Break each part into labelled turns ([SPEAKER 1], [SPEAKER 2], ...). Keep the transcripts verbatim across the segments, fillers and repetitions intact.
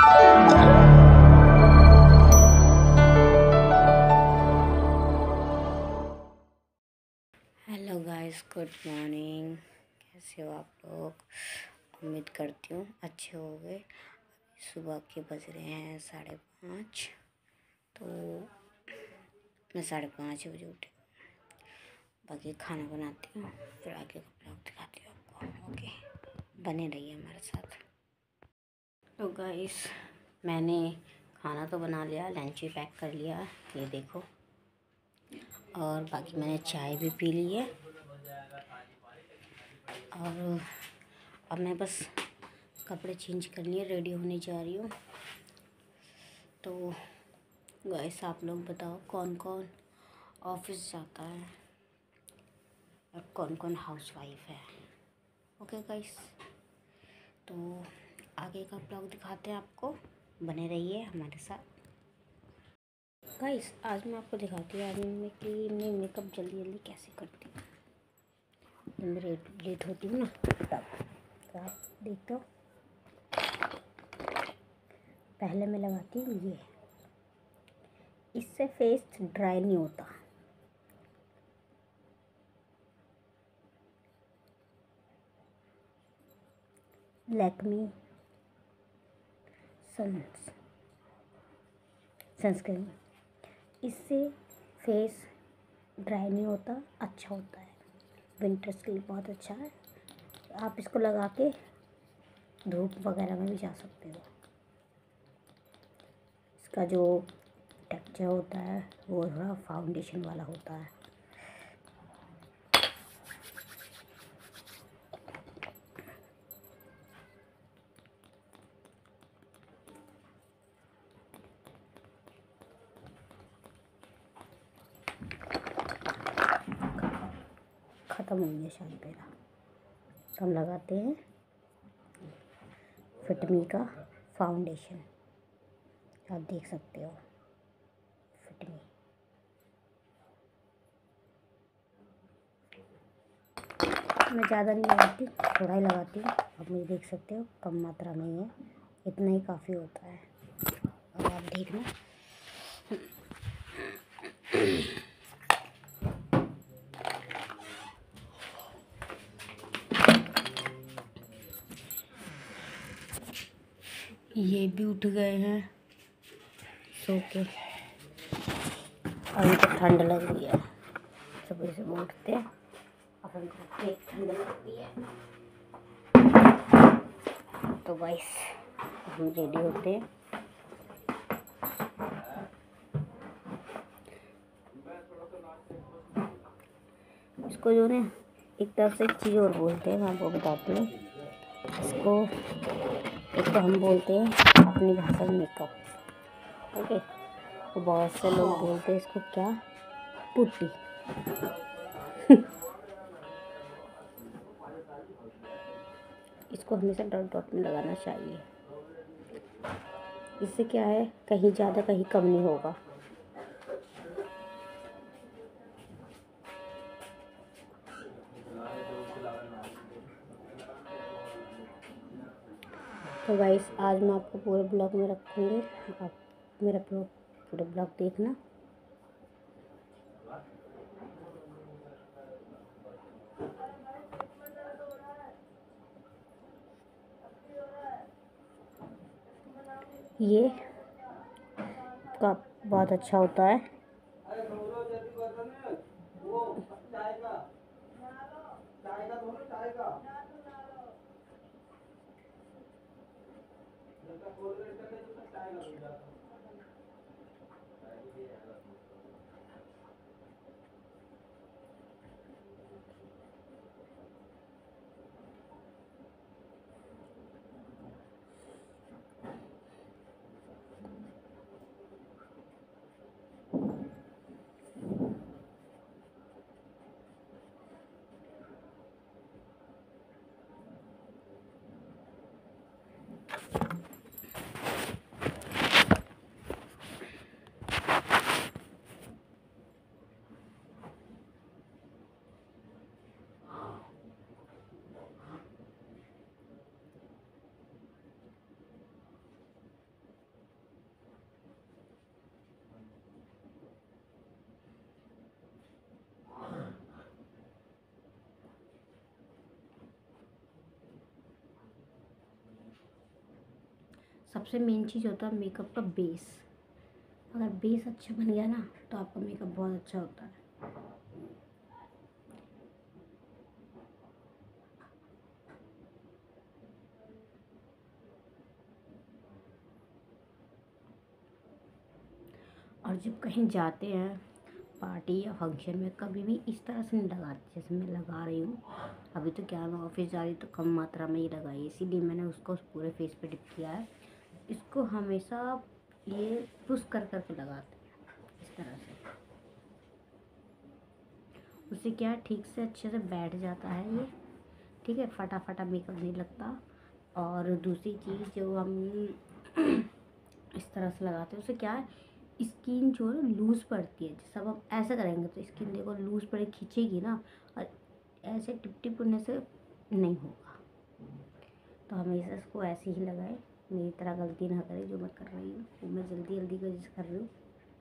[SPEAKER 1] Hello guys, good morning. कैसे हो आप लोग? उम्मीद करती हूँ अच्छे हो गए। सुबह के बज रहे हैं साढ़े पाँच। तो मैं साढ़े पाँच बजे उठी, बाकी खाना बनाती हूँ, फिर आगे का ब्लॉग दिखाती हूँ आपको। ओके, बने रहिए हमारे साथ। तो गाइस, मैंने खाना तो बना लिया, लंच भी पैक कर लिया, ये देखो। और बाकी मैंने चाय भी पी ली है। और अब मैं बस कपड़े चेंज कर लिए, रेडी होने जा रही हूँ। तो गाइस, आप लोग बताओ कौन कौन ऑफिस जाता है और कौन कौन हाउसवाइफ है। ओके गाइस, तो आगे का ब्लॉग दिखाते हैं आपको, बने रहिए हमारे साथ। गाइस, आज मैं आपको दिखाती हूँ आज मैं कि मैं मेकअप जल्दी जल्दी कैसे करती हूँ। जब मैं लेट लेट होती हूँ ना, तब तो आप देखते हो। पहले मैं लगाती हूँ ये, इससे फेस ड्राई नहीं होता। लैक्मी सन्स सनस्क्रीन, इससे फेस ड्राई नहीं होता, अच्छा होता है। विंटर्स के लिए बहुत अच्छा है। आप इसको लगा के धूप वगैरह में भी जा सकते हो। इसका जो टेक्सचर होता है वो थोड़ा फाउंडेशन वाला होता है। ख़त्म हो गया शायद मेरा। तो हम लगाते हैं फिटमी का फाउंडेशन, आप देख सकते हो। फिटमी मैं ज़्यादा नहीं लगाती, थोड़ा ही लगाती हूँ। आप मुझे देख सकते हो, कम मात्रा में ही है, इतना ही काफ़ी होता है। और आप देखना, ये भी उठ गए हैं सो के। अभी तो ठंड लग रही है, सुबह से उठते हैं अब उनको एक ठंड लगती है। तो गाइस, हम रेडी होते हैं। इसको जो ना एक तरफ से एक चीज़ और बोलते हैं, मैं आपको बताती हूँ। इसको एक तो हम बोलते हैं अपनी भाषा में मेकअप। ओके, तो बहुत से लोग बोलते हैं इसको क्या, पुट्टी। इसको हमेशा डॉट डॉट में लगाना चाहिए। इससे क्या है, कहीं ज़्यादा कहीं कम नहीं होगा। तो गाइस, आज मैं आपको पूरे ब्लॉग में रखूँगी, आप मेरा पूरा ब्लॉग देखना। ये का बहुत अच्छा होता है। सबसे मेन चीज़ होता है मेकअप का बेस। अगर बेस अच्छा बन गया ना तो आपका मेकअप बहुत अच्छा होता है। और जब कहीं जाते हैं पार्टी या फंक्शन में, कभी भी इस तरह से नहीं लगाते जैसे मैं लगा रही हूँ। अभी तो क्या मैं ऑफिस जा रही तो कम मात्रा में ही लगाई, इसीलिए मैंने उसको पूरे फेस पे डिप किया है। इसको हमेशा ये पुश कर कर के लगाते हैं इस तरह से, उससे क्या है ठीक से अच्छे से बैठ जाता है ये, ठीक है, फटाफटा मेकअप नहीं लगता। और दूसरी चीज़ जो हम इस तरह से लगाते हैं उससे क्या है स्किन जो है लूज़ पड़ती है। जैसे अब हम ऐसे करेंगे तो स्किन देखो लूज़ पड़े, खींचेगी ना, और ऐसे टिप टिप होने से नहीं होगा। तो हमेशा इसको ऐसे ही लगाए, मेरी तरह गलती ना करें जो मैं कर रही हूँ। वो मैं जल्दी जल्दी की वजह से कर रही हूँ,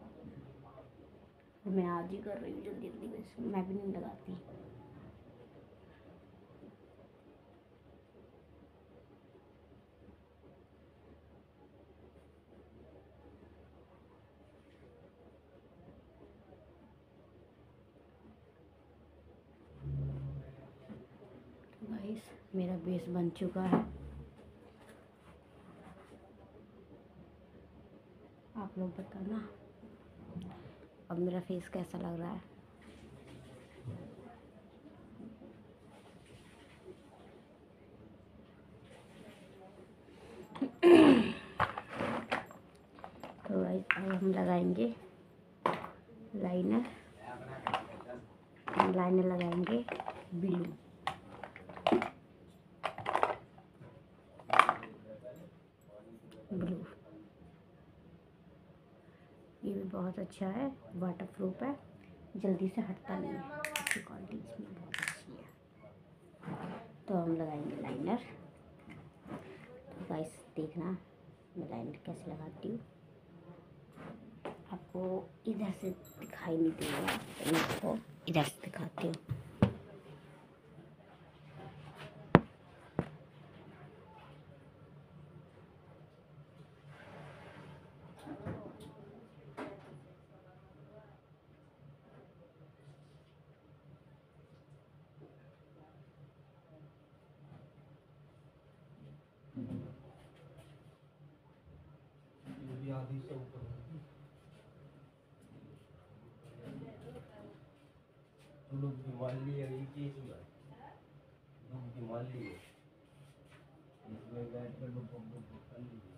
[SPEAKER 1] तो मैं आज ही कर रही हूँ जल्दी जल्दी वजह से, मैं भी नहीं लगाती। गाइस मेरा बेस बन चुका है, आप लोग बताना अब मेरा फेस कैसा लग रहा है। तो गाइस अब हम लगाएंगे लाइनर। हम लाइनर लगाएंगे ब्लू। ब्लू ये भी बहुत अच्छा है, वाटर प्रूफ है, जल्दी से हटता नहीं है, इसकी क्वालिटी इसमें बहुत अच्छी है। तो हम लगाएंगे लाइनर। तो गाइस देखना मैं लाइनर कैसे लगाती हूँ, आपको इधर से दिखाई नहीं देगा तो मैं आपको इधर से दिखाती हूँ।
[SPEAKER 2] आधी से ऊपर तुम लोग की मान ली है ये चीज में लोग की मान ली है इसमें बैठ कर लोग लोग कर लीजिए।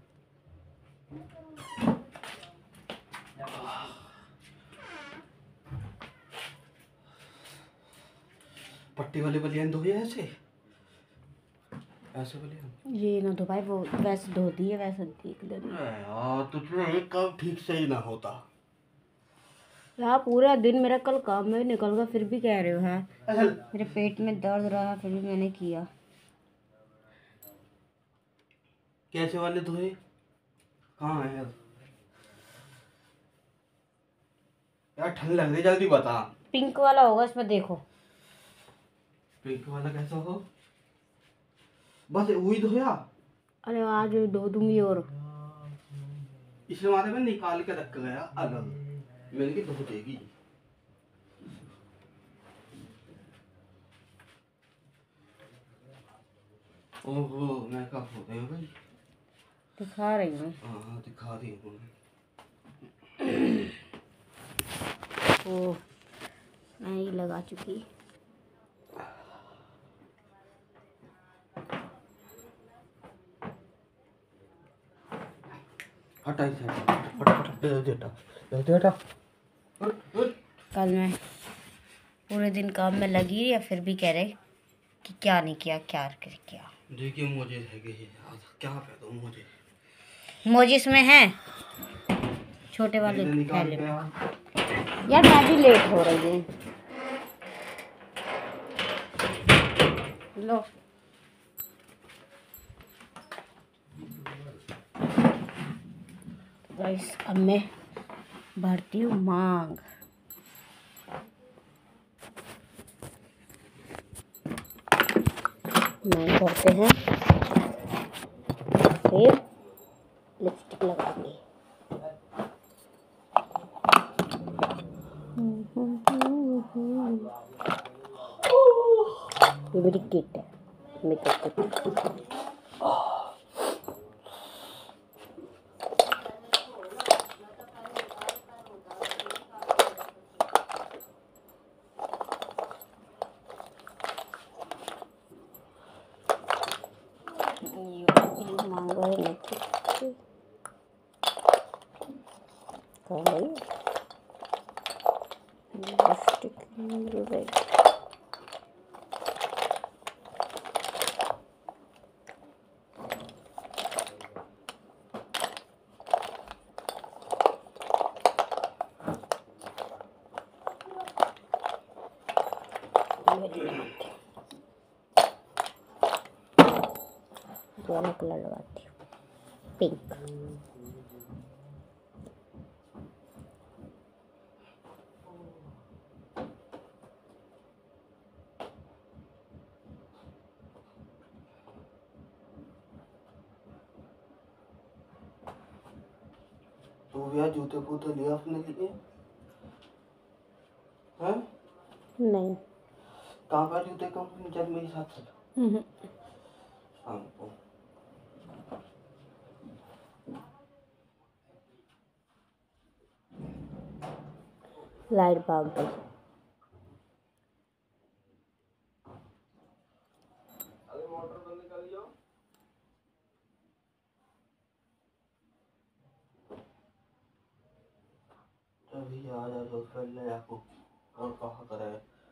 [SPEAKER 2] पट्टी वाले बलियान धोए ऐसे ऐसे बलियान
[SPEAKER 1] ये ना धो भाई, वो वैसे धोती है वैसे देख लेना
[SPEAKER 2] यार, तुझमें एक काम ठीक से ही ना होता
[SPEAKER 1] यार। पूरा दिन मेरा कल काम में निकल गया, फिर भी कह रहे हो है मेरे पेट में दर्द रहा, फिर भी मैंने किया।
[SPEAKER 2] कैसे वाले धोए कहाँ है यार? यार ठंड लग रही, जल्दी बता।
[SPEAKER 1] पिंक वाला होगा इसमें, देखो।
[SPEAKER 2] पिंक वाला कैसा हो? बस वही धोया?
[SPEAKER 1] अरे आज धो दूंगी और
[SPEAKER 2] इसलिए मारे में निकाल के रख गया अलग, मैंने की धो देगी। ओहो मैं कब हो गया भाई?
[SPEAKER 1] दिखा रही हूँ।
[SPEAKER 2] हाँ दिखा रही हूँ।
[SPEAKER 1] ओ मैं ये लगा चुकी।
[SPEAKER 2] हटा इसे, फटाफट दे दे हटा दे हटा।
[SPEAKER 1] कल मैं पूरे दिन काम में लगी या फिर भी कह रहे कि क्या नहीं किया क्या किया।
[SPEAKER 2] देखिए मुझे है कि क्या पे दो मुझे
[SPEAKER 1] मोजी इसमें है छोटे वाले थैले में।
[SPEAKER 2] यार
[SPEAKER 1] यार मैं भी लेट हो रही हूँ। लो गाइस अब मैं भरती हूँ मांग। मांग भरते हैं फिर लिपस्टिक लगाएंगे। ये मेरी किट है मेकअप किट। मांगा है लिपस्टिक। दोनों कलर लगाती हूँ, पिंक।
[SPEAKER 2] तो भैया जूते पूते लिए अपने लिए हैं?
[SPEAKER 1] नहीं।
[SPEAKER 2] कहाँ पर जूते कंपनी जब मेरे साथ चला शाम को।
[SPEAKER 1] लाइट भाग गई।
[SPEAKER 2] अरे मोटर बंद कर लियो। अभी आ जा जो पहले आपको और कहा करे।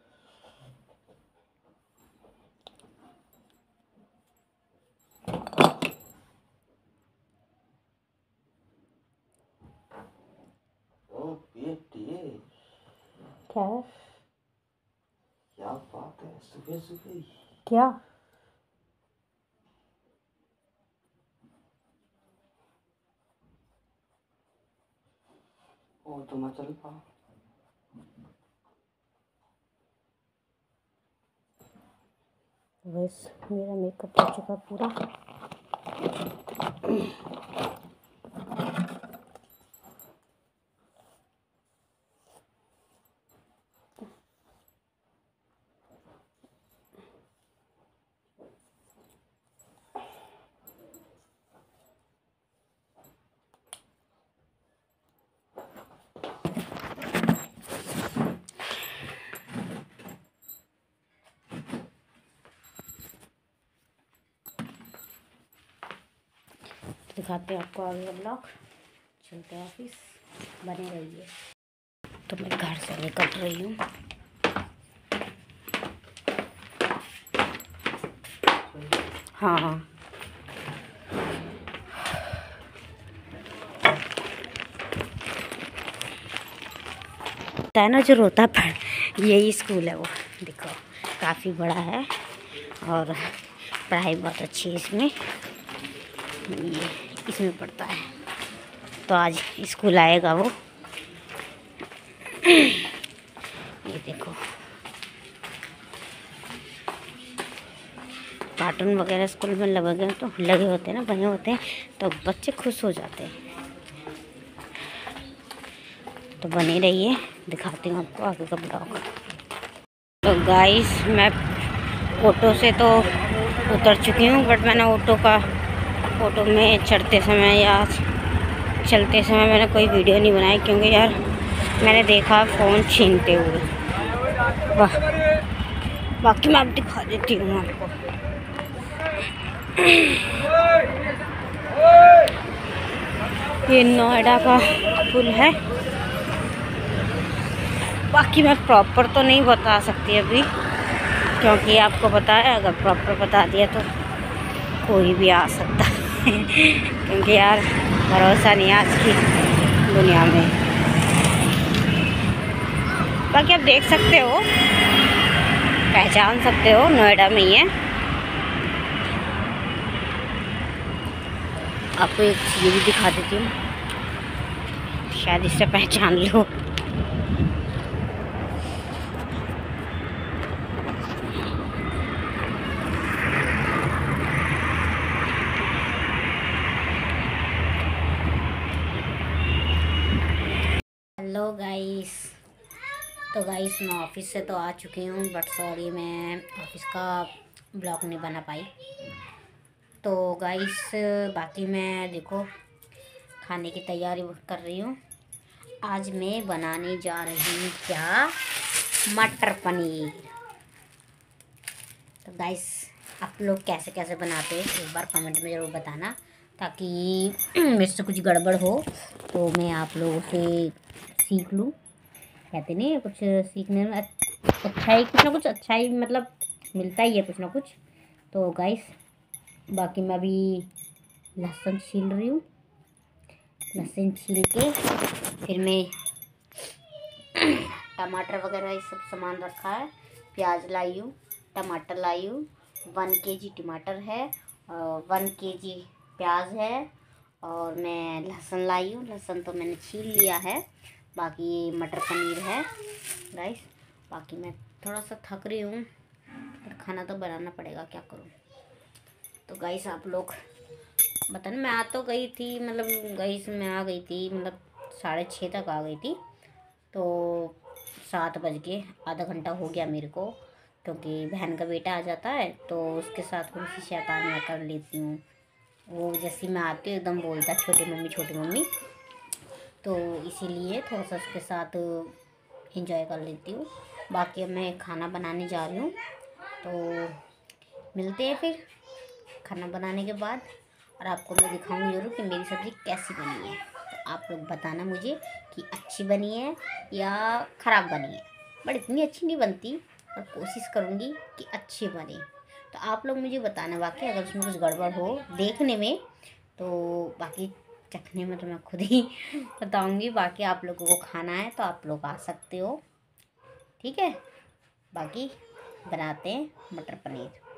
[SPEAKER 2] ओ बेटी
[SPEAKER 1] क्या
[SPEAKER 2] क्या बात है सुबह सुबह
[SPEAKER 1] क्या?
[SPEAKER 2] ओ तो मैं चल पा।
[SPEAKER 1] बस मेरा मेकअप हो चुका पूरा। दिखाते हैं आपको आगे ब्लॉग। चलते हैं ऑफिस, बने रहिए। तो मैं घर से निकल रही हूँ। हाँ हाँ है ना जो रोता पढ़, यही स्कूल है वो। देखो काफ़ी बड़ा है और पढ़ाई बहुत अच्छी है इसमें। ये इसमें पढ़ता है तो आज स्कूल आएगा वो। ये देखो कार्टून वगैरह स्कूल में लगे तो लगे होते हैं ना, बने होते हैं तो बच्चे खुश हो जाते हैं। तो बने रहिए, दिखाती हूँ आपको आगे का ब्लॉग। तो गाइस मैं ऑटो से तो उतर चुकी हूँ, बट मैंने ऑटो का ऑटो में चढ़ते समय या चलते समय मैंने कोई वीडियो नहीं बनाई, क्योंकि यार मैंने देखा फ़ोन छीनते हुए। वाह, बाकी मैं अब दिखा देती हूँ आपको। ये नोएडा का पुल है। बाकी मैं प्रॉपर तो नहीं बता सकती अभी, क्योंकि आपको पता है अगर प्रॉपर बता दिया तो कोई भी आ सकता है। क्योंकि यार भरोसा नहीं आज की दुनिया में। बाकी आप देख सकते हो, पहचान सकते हो, नोएडा में ही है। आपको एक ये भी दिखा देती हूँ, शायद इससे पहचान लो। Hello guys. तो गाइस मैं ऑफिस से तो आ चुकी हूँ, बट सॉरी मैं ऑफिस का ब्लॉग नहीं बना पाई। तो गाइस बाकी मैं देखो खाने की तैयारी कर रही हूँ। आज मैं बनाने जा रही हूँ क्या, मटर पनीर। तो गाइस आप लोग कैसे कैसे बनाते हैं एक बार कमेंट में ज़रूर बताना, ताकि मेरे से कुछ गड़बड़ हो तो मैं आप लोगों से सीख लूँ। कहते नहीं कुछ सीखने में अच्छा ही, कुछ ना कुछ अच्छा ही मतलब मिलता ही है कुछ ना कुछ। तो गाइस बाकी मैं अभी लहसुन छील रही हूँ। लहसुन छील के फिर मैं टमाटर वगैरह ये सब सामान रखा है। प्याज लाई हूँ, टमाटर लाई हूँ, वन के जी टमाटर है और वन के जी प्याज है, और मैं लहसुन लाई हूँ। लहसुन तो मैंने छील लिया है। बाकी ये मटर पनीर है गाइस। बाकी मैं थोड़ा सा थक रही हूँ, पर खाना तो बनाना पड़ेगा, क्या करूँ। तो गाइस आप लोग बताना, मैं आ तो गई थी, मतलब गाइस मैं आ गई थी मतलब साढ़े छः तक आ गई थी। तो सात बज के आधा घंटा हो गया मेरे को, क्योंकि बहन का बेटा आ जाता है तो उसके साथ थोड़ी सी शैतानियाँ कर लेती हूँ। वो जैसे मैं आती हूँ एकदम बोलता छोटी मम्मी छोटी मम्मी, तो इसीलिए थोड़ा सा उसके साथ एंजॉय कर लेती हूँ। बाकी अब मैं खाना बनाने जा रही हूँ, तो मिलते हैं फिर खाना बनाने के बाद। और आपको मैं दिखाऊंगी ज़रूर कि मेरी सब्ज़ी कैसी बनी है। तो आप लोग बताना मुझे कि अच्छी बनी है या ख़राब बनी है। बट इतनी अच्छी नहीं बनती, और कोशिश करूँगी कि अच्छी बने। तो आप लोग मुझे बताना बाकी अगर उसमें कुछ गड़बड़ हो देखने में, तो बाकी चखने में तो मैं खुद ही बताऊँगी। बाकी आप लोगों को खाना है तो आप लोग आ सकते हो, ठीक है। बाकी बनाते हैं मटर पनीर।